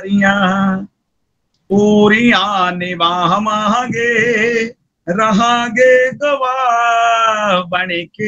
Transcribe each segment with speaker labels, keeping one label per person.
Speaker 1: जिम्मेदारियां पूरियां निभावांगे, रहांगे गवाह बन के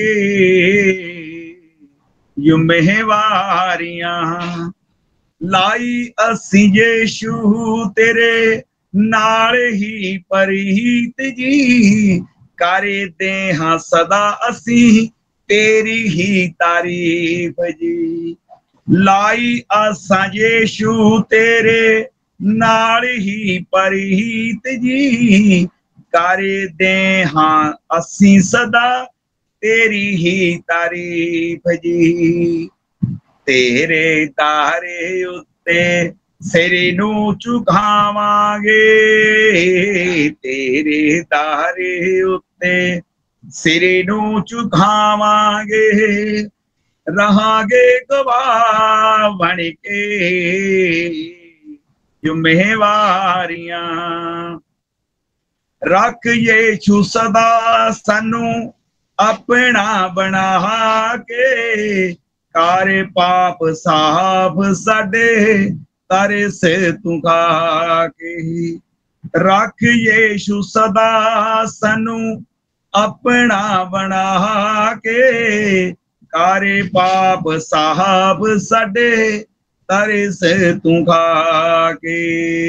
Speaker 1: जिम्मेवारियां। लाई असी यीशु तेरे नाल ही प्रीत जी, करे दे हां सदा असी तेरी ही तारीफ जी। लाई असा यीशु तेरे नाल ही प्रीत जी, करे दे हां असी सदा तेरी ही तारीफ जी। तेरे तारे उत्ते सिर नू झुकावांगे, तेरे तारे उत्ते सिर नू झुकावांगे, रहांगे गवाह बन के जिम्मेवारियां। रख यीशु सदा सानू अपना बना के, कर पाप साफ साडे तारे से तू खा के। रख यीशु सदा सानू अपना बना के, कर पाप साफ साडे तारे से तू खा के।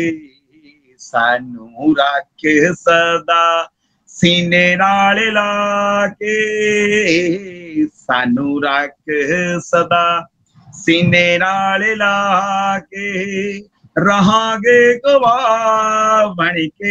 Speaker 1: सानू रख सदा सीने नाल ला के, सानू रख सदा सीने नाल ला के, रहांगे गवाह बन के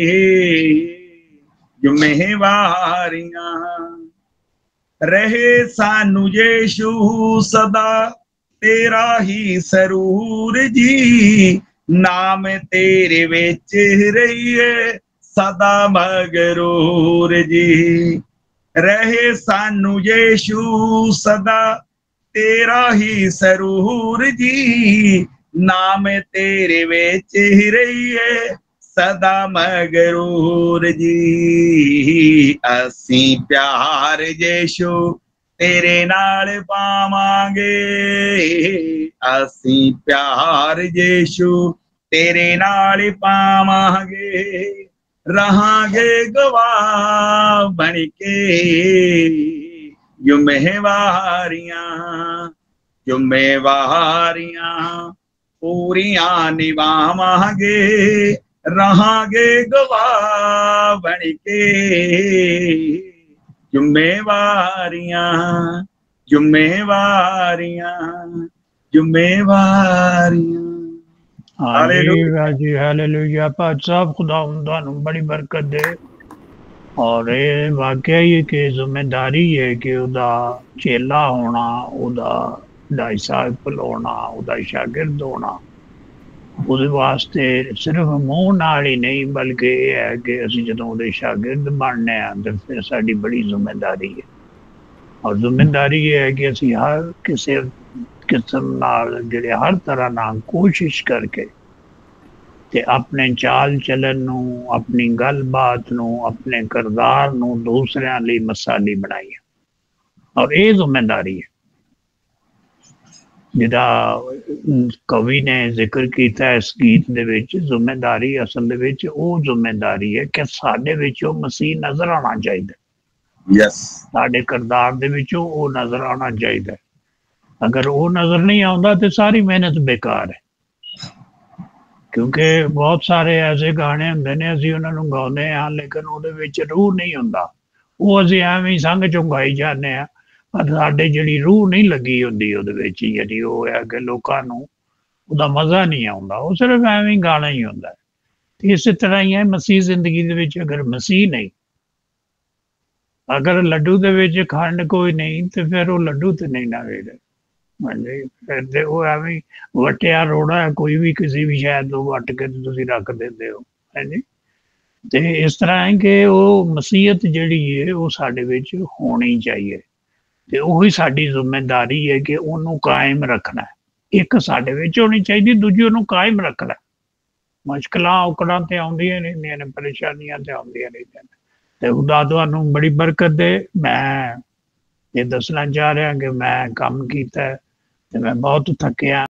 Speaker 1: जिम्मेवारियां। रहे सानू यीशु सदा तेरा ही सरूर जी, नाम तेरे विच रहिए सदा मगरूर जी। रहे सानू यीशु सदा तेरा ही सरूर जी, नाम तेरे विच ही रहिए सदा मगरूर जी। असी प्यार यीशु तेरे नाल पावांगे, असी प्यार यीशु तेरे नाल पावांगे, रहांगे गवाह बन के जिम्मेवारियां। जिम्मेवारियां पूरियां निभावांगे, रहांगे गवाह बन के जिम्मेवारियां। जिम्मेवारियां जिम्मेवारियां।
Speaker 2: हालेलुया जी, हालेलुया। पाक साहब खुदा तुहानू बड़ी बरकत दे। और ये वाकया ही कि जिम्मेदारी है कि उदा चेला होना, उदा डिसाइपल होना, उदा शागिर्द होना, उस वास्ते सिर्फ मूँह नाल ही नहीं बल्कि यह है कि असी जदों उहदे शागिर्द बनने तो फिर साडी बड़ी जिम्मेदारी है। और जिम्मेदारी ये है कि असी हर किसी किस्म नाल जिहड़े हर तरह नाल कोशिश करके ते अपने चाल चलन नू, अपनी गलबात नू, अपने किरदार नू दूसरियां लई मिसाली बनाइए। और ये जिम्मेदारी है जिहदा कवि ने जिक्र किया इस गीत दे विच। जिम्मेदारी असल दे विच वो जिम्मेदारी है कि साडे विच वो मसीह नजर आना चाहिए।
Speaker 1: यस,
Speaker 2: साडे किरदार दे विच वो नजर आना चाहिए। अगर वो नजर नहीं आता तो सारी मेहनत बेकार है। क्योंकि बहुत सारे ऐसे गाने होंगे ने असी उन्होंने गाने हाँ लेकिन वो रूह नहीं होंदा, वो असी एवं ही संग चुंगाई जाने हैं पर साडे जिहड़ी रूह नहीं लगी होंदी उहदे विच। यानी वो है कि लोकां नूं उहदा मज़ा नहीं आउंदा, वो सिर्फ एवं ही गाना ही होंदा है। तो इस तरह ही है मसीह जिंदगी दे विच अगर मसीह नहीं, अगर लड्डू दे विच खंड कोई नहीं तो फिर वो लड्डू तो नहीं ना रहे। हाँ जी, फिर तो वो एवं वटिया रोड़ा है, कोई भी किसी भी शायद तो वट के तुसी रख देंदे हो। है जी, तो इस तरह है कि वो मसीहत जिहड़ी है वो साडे विच होनी चाहिए। तो वही साडी जिम्मेदारी है कि उन्होंने कायम रखना है। एक साडे विच होनी चाहिए, दूजी उन्होंने कायम रखना है। मुश्किलां औकड़ां ते आउंदियां रहिंदियां ने, परेशानियां ते आउंदियां रहिंदियां ने। ते खुदा तुहानू बड़ी बरकत दे। मैं ये दसना चाह रहा कि मैं काम किया, मैं बहुत थकिया।